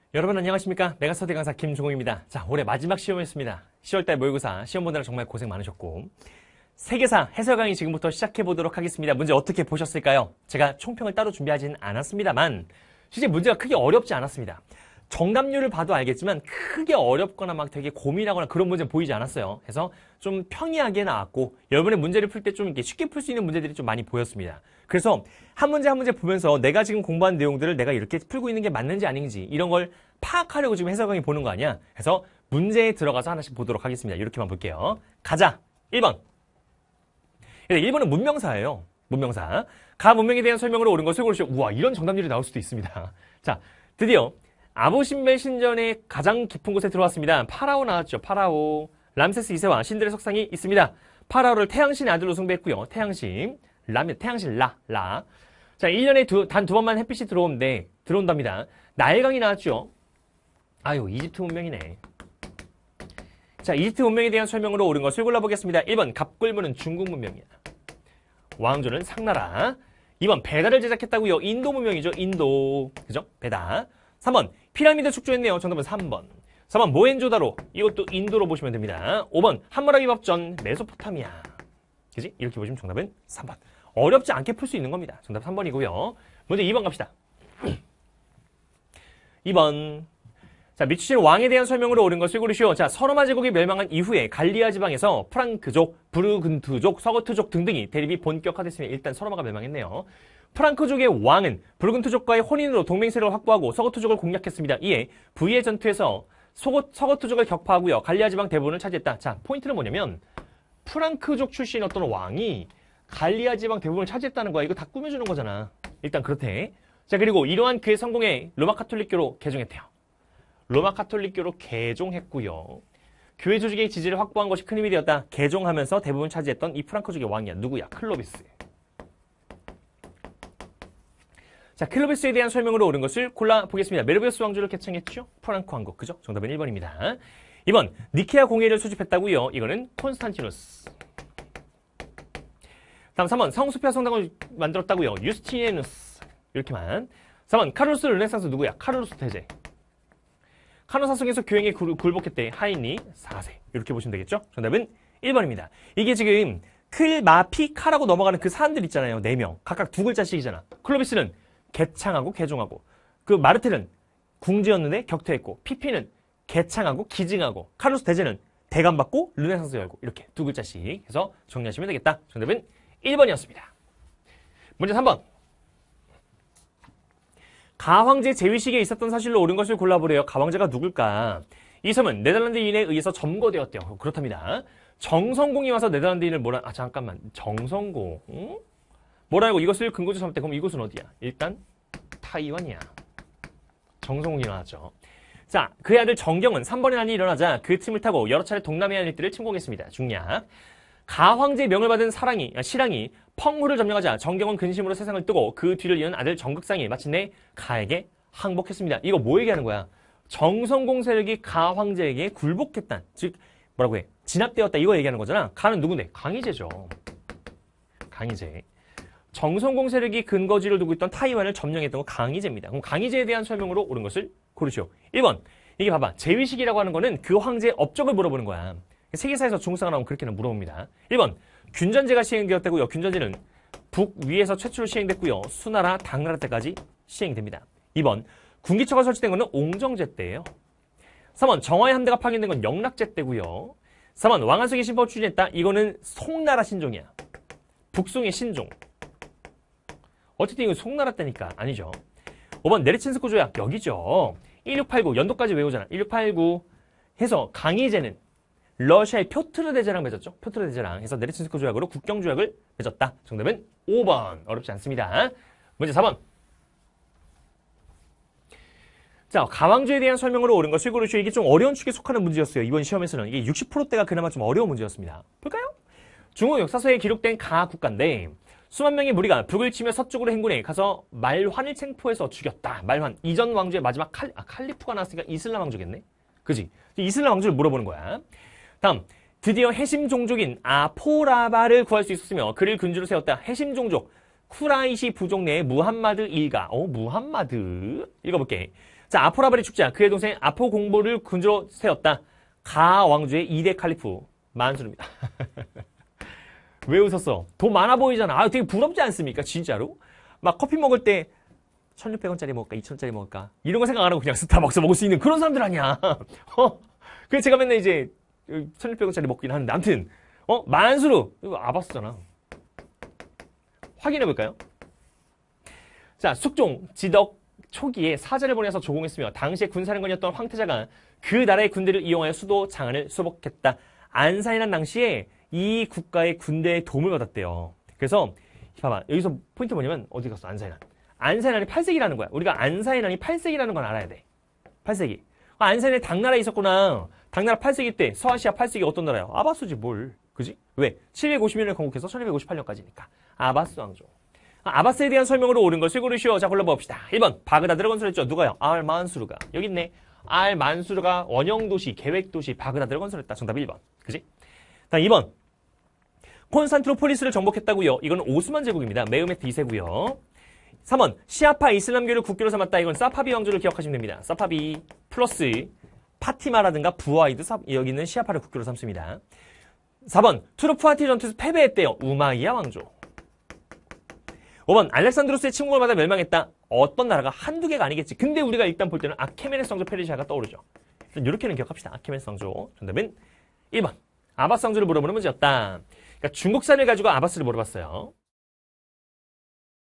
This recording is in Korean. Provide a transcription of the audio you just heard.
여러분 안녕하십니까? 메가스터디 강사 김종호입니다. 자, 올해 마지막 시험이었습니다. 10월달 모의고사 시험 보느라 정말 고생 많으셨고 세계사 해설 강의 지금부터 시작해 보도록 하겠습니다. 문제 어떻게 보셨을까요? 제가 총평을 따로 준비하진 않았습니다만 실제 문제가 크게 어렵지 않았습니다. 정답률을 봐도 알겠지만 크게 어렵거나 막 되게 고민하거나 그런 문제는 보이지 않았어요. 그래서 좀 평이하게 나왔고 여러분의 문제를 풀 때 좀 이렇게 쉽게 풀 수 있는 문제들이 좀 많이 보였습니다. 그래서 한 문제 한 문제 보면서 내가 지금 공부한 내용들을 내가 이렇게 풀고 있는 게 맞는지 아닌지 이런 걸 파악하려고 지금 해설 강의 보는 거 아니야? 그래서 문제에 들어가서 하나씩 보도록 하겠습니다. 이렇게만 볼게요. 가자. 1번. 1번은 문명사예요. 문명사. 가 문명에 대한 설명으로 옳은 것을 고르시오. 우와, 이런 정답률이 나올 수도 있습니다. 자, 드디어 아부신벨 신전의 가장 깊은 곳에 들어왔습니다. 파라오 나왔죠. 파라오. 람세스 2세와 신들의 석상이 있습니다. 파라오를 태양신의 아들로 숭배했고요. 태양신. 태양신 라. 자, 1년에 단 두 번만 햇빛이 들어온답니다. 나일강이 나왔죠. 아유, 이집트 문명이네. 자, 이집트 문명에 대한 설명으로 옳은 것을 골라보겠습니다. 1번, 갑굴문은 중국 문명이야. 왕조는 상나라. 2번, 베다를 제작했다고요. 인도 문명이죠. 인도. 그죠? 베다. 3번, 피라미드 축조했네요. 정답은 3번. 4번, 모헨조다로. 이것도 인도로 보시면 됩니다. 5번, 함무라비 법전. 메소포타미아. 그지? 이렇게 보시면 정답은 3번. 어렵지 않게 풀 수 있는 겁니다. 정답 3번이고요. 먼저 2번 갑시다. 2번. 자, 미추신 왕에 대한 설명으로 옳은 것을 고르시오. 자, 서로마 제국이 멸망한 이후에 갈리아 지방에서 프랑크족, 부르근트족, 서거트족 등등이 대립이 본격화됐습니다. 일단 서로마가 멸망했네요. 프랑크족의 왕은 부르근트족과의 혼인으로 동맹세력을 확보하고 서거트족을 공략했습니다. 이에 부위의 전투에서 서거트족을 격파하고요. 갈리아 지방 대부분을 차지했다. 자, 포인트는 뭐냐면 프랑크족 출신 어떤 왕이 갈리아 지방 대부분을 차지했다는 거야. 이거 다 꾸며주는 거잖아. 일단 그렇대. 자, 그리고 이러한 그의 성공에 로마 카톨릭교로 개종했대요. 로마 카톨릭교로 개종했고요. 교회 조직의 지지를 확보한 것이 큰 힘이 되었다. 개종하면서 대부분 차지했던 이 프랑크족의 왕이야. 누구야? 클로비스. 자, 클로비스에 대한 설명으로 옳은 것을 골라보겠습니다. 메르베우스 왕조를 개창했죠? 프랑크 왕국. 그죠? 정답은 1번입니다. 2번, 니케아 공예를 수집했다고요. 이거는 콘스탄티누스. 다음 3번, 성수페아 성당을 만들었다고요. 유스티니누스. 이렇게만. 4번, 카를로스 르네상스 누구야? 카를로스 대제. 카노사성에서 교행에 굴복했대. 하인리 4세. 이렇게 보시면 되겠죠? 정답은 1번입니다. 이게 지금 클, 마, 피, 카라고 넘어가는 그 사람들 있잖아요. 4명. 각각 두 글자씩이잖아. 클로비스는 개창하고 개종하고, 그 마르텔은 궁지였는데 격퇴했고, 피피는 개창하고 기증하고, 카를로스 대제는 대감받고 르네상스 열고, 이렇게 두 글자씩 해서 정리하시면 되겠다. 정답은 1번이었습니다. 문제 3번. 가황제 제위식에 있었던 사실로 옳은 것을 골라보래요. 가황제가 누굴까? 이 섬은 네덜란드인에 의해서 점거되었대요. 그렇답니다. 정성공이 와서 네덜란드인을 잠깐만. 정성공. 응? 뭐라고 이것을 근거지 삼았대. 그럼 이곳은 어디야? 일단 타이완이야. 정성공이 나왔죠. 자, 그의 아들 정경은 3번의 난이 일어나자 그 틈을 타고 여러 차례 동남아의 일들을 침공했습니다. 중략. 가황제의 명을 받은 실랑이 펑후를 점령하자 정경은 근심으로 세상을 뜨고 그 뒤를 이은 아들 정극상이 마침내 가에게 항복했습니다. 이거 뭐 얘기하는 거야? 정성공 세력이 가황제에게 굴복했다. 즉 뭐라고 해? 진압되었다. 이거 얘기하는 거잖아. 가는 누군데? 강희제죠. 강희제. 정성공 세력이 근거지를 두고 있던 타이완을 점령했던 건 강희제입니다. 그럼 강희제에 대한 설명으로 옳은 것을 고르시오. 1번. 이게 봐봐. 제위식이라고 하는 거는 그 황제의 업적을 물어보는 거야. 세계사에서 중국사가 나오면 그렇게는 물어봅니다. 1번. 균전제가 시행되었다고요. 균전제는 북위에서 최초로 시행됐고요. 수나라, 당나라 때까지 시행됩니다. 2번. 군기처가 설치된 것은 옹정제 때예요. 3번. 정화의 함대가 파견된 건 영락제 때고요. 4번. 왕한석이 신법을 추진했다. 이거는 송나라 신종이야. 북송의 신종. 어쨌든 이건 송나라 때니까 아니죠. 5번. 네르친스크 조약. 여기죠. 1689. 연도까지 외우잖아. 1689 해서 강희제는 러시아의 표트르 대제랑 맺었죠. 표트르 대제랑 해서 네르친스크 조약으로 국경 조약을 맺었다. 정답은 5번. 어렵지 않습니다. 문제 4번. 자, 가왕조에 대한 설명으로 옳은 것을 고르시오. 이게 좀 어려운 축에 속하는 문제였어요. 이번 시험에서는 이게 60%대가 그나마 좀 어려운 문제였습니다. 볼까요? 중국 역사서에 기록된 가 국가인데 수만 명의 무리가 북을 치며 서쪽으로 행군해 가서 말환을 생포해서 죽였다. 말환. 이전 왕조의 마지막 칼리프가 나왔으니까 이슬람 왕조겠네. 그지? 이슬람 왕조를 물어보는 거야. 다음, 드디어 해심 종족인 아포라바를 구할 수 있었으며 그를 근주로 세웠다. 해심 종족. 쿠라이시 부족 내 무함마드 일가. 무함마드. 읽어볼게. 자, 아포라바리 축자. 그의 동생 아포 공보를 근주로 세웠다. 가 왕조의 2대 칼리프. 만수르입니다. 왜 웃었어? 돈 많아 보이잖아. 되게 부럽지 않습니까? 진짜로? 막 커피 먹을 때 1,600원짜리 먹을까? 2,000원짜리 먹을까? 이런 거 생각 안 하고 그냥 스타벅스 먹을 수 있는 그런 사람들 아니야. 그래서 제가 맨날 이제 1,600원짜리 먹긴 하는데 아무튼 만수르. 이거 아바스잖아. 확인해볼까요? 자, 숙종, 지덕 초기에 사자를 보내서 조공했으며 당시에 군사령관이었던 황태자가 그 나라의 군대를 이용하여 수도 장안을 수복했다. 안산이란 당시에 이 국가의 군대의 도움을 받았대요. 그래서 봐봐. 여기서 포인트 뭐냐면 어디 갔어? 안산이란. 안산이란이 8세기라는 거야. 우리가 안산이란이 8세기라는 건 알아야 돼. 8세기. 안산에 당나라에 있었구나. 당나라 8세기 때 서아시아 8세기 어떤 나라야? 아바스지 뭘. 그지? 왜? 750년을 건국해서 1258년까지니까. 아바스 왕조. 아바스에 대한 설명으로 옳은 것을 고르시오. 자, 골라봅시다. 1번. 바그다드를 건설했죠. 누가요? 알만수르가. 여기 있네. 알만수르가 원형도시, 계획도시 바그다드를 건설했다. 정답 1번. 그지? 다음 2번. 콘스탄티노폴리스를 정복했다고요. 이건 오스만 제국입니다. 메흐메트 2세고요. 3번. 시아파 이슬람교를 국교로 삼았다. 이건 사파비 왕조를 기억하시면 됩니다. 사파비 플러스 파티마라든가 부하이드 여기 있는 시아파를 국교로 삼습니다. 4번. 투르푸아티 전투에서 패배했대요. 우마이야 왕조. 5번. 알렉산드로스의 침공을 받아 멸망했다. 어떤 나라가 한두 개가 아니겠지. 근데 우리가 일단 볼 때는 아케메네스 왕조 페르시아가 떠오르죠. 이렇게는 기억합시다. 아케메네스 왕조. 정답은 1번. 아바스 왕조를 물어보는 문제였다. 그러니까 중국산을 가지고 아바스를 물어봤어요.